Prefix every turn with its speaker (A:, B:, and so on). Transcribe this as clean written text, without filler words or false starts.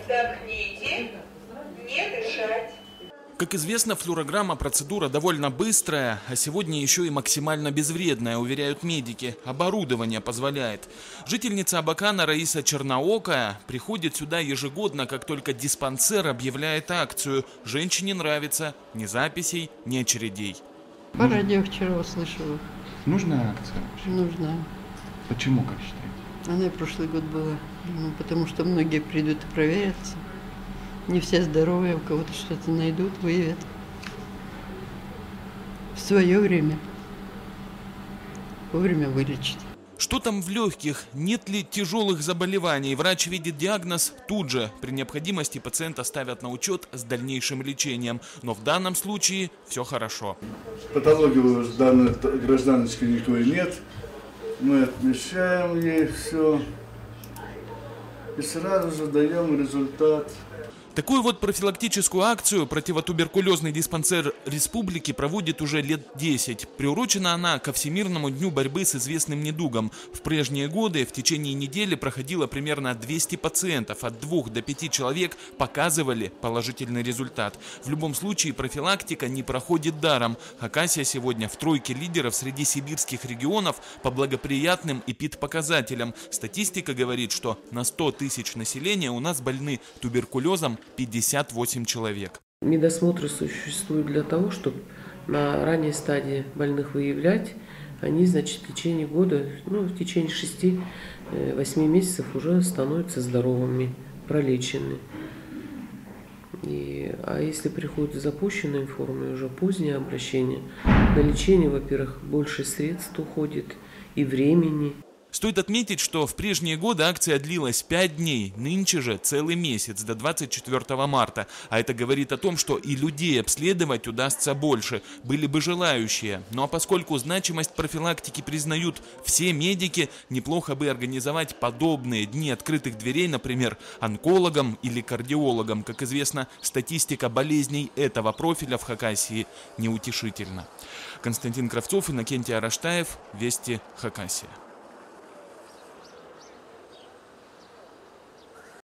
A: Вдохните, не дышать.
B: Как известно, флюорограмма – процедура довольно быстрая, а сегодня еще и максимально безвредная, уверяют медики. Оборудование позволяет. Жительница Абакана Раиса Черноокая приходит сюда ежегодно, как только диспансер объявляет акцию. Женщине нравится ни записей, ни очередей.
C: По радио вчера услышала.
D: Нужна акция вообще?
C: Нужна.
D: Почему, как считаете?
C: Она и прошлый год была. Потому что многие придут и проверятся. Не все здоровые, у кого-то что-то найдут, выявят. В свое время. Вовремя вылечить.
B: Что там в легких? Нет ли тяжелых заболеваний? Врач видит диагноз тут же. При необходимости пациента ставят на учет с дальнейшим лечением. Но в данном случае все хорошо.
E: Патологию данной гражданочки никакой нет. Мы отмечаем ей все. И сразу же даем результат.
B: Такую вот профилактическую акцию противотуберкулезный диспансер республики проводит уже лет 10. Приурочена она ко Всемирному дню борьбы с известным недугом. В прежние годы в течение недели проходило примерно 200 пациентов. От 2 до 5 человек показывали положительный результат. В любом случае профилактика не проходит даром. Хакасия сегодня в тройке лидеров среди сибирских регионов по благоприятным эпидпоказателям. Статистика говорит, что на 100 тысяч населения у нас больны туберкулезом 58 человек.
F: Медосмотры существуют для того, чтобы на ранней стадии больных выявлять. Они, значит, в течение года, в течение 6-8 месяцев уже становятся здоровыми, пролечены. А если приходит в запущенной форме, уже позднее обращение, на лечение, во-первых, больше средств уходит и времени.
B: Стоит отметить, что в прежние годы акция длилась 5 дней, нынче же целый месяц, до 24 марта. А это говорит о том, что и людей обследовать удастся больше, были бы желающие. Ну а поскольку значимость профилактики признают все медики, неплохо бы организовать подобные дни открытых дверей, например, онкологам или кардиологам. Как известно, статистика болезней этого профиля в Хакасии неутешительна. Константин Кравцов, Иннокентий Араштаев, Вести, Хакасия.